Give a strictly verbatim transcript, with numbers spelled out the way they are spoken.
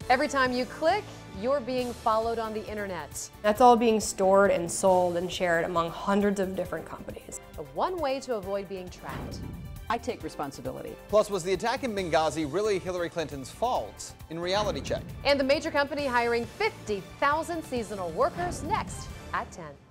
Every time you click, you're being followed on the internet. That's all being stored and sold and shared among hundreds of different companies. The one way to avoid being tracked. I take responsibility. Plus, was the attack in Benghazi really Hillary Clinton's fault? In Reality Check. And the major company hiring fifty thousand seasonal workers next at ten.